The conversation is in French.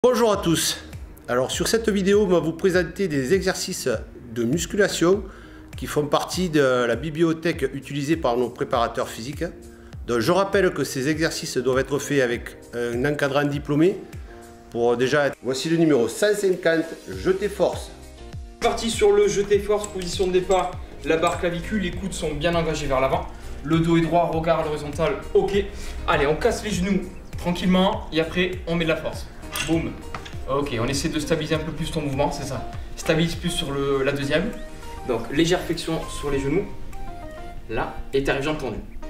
Bonjour à tous. Alors sur cette vidéo, on va vous présenter des exercices de musculation qui font partie de la bibliothèque utilisée par nos préparateurs physiques. Donc je rappelle que ces exercices doivent être faits avec un encadrant diplômé. Voici le numéro 150, jeté force. Parti sur le jeté force, position de départ, la barre clavicule, les coudes sont bien engagés vers l'avant. Le dos est droit, regard à l'horizontale, ok. Allez, on casse les genoux tranquillement et après on met de la force. Boum. Ok, on essaie de stabiliser un peu plus ton mouvement, c'est ça. Stabilise plus sur la deuxième. Donc légère flexion sur les genoux. Là, et t'arrives jambes tendues.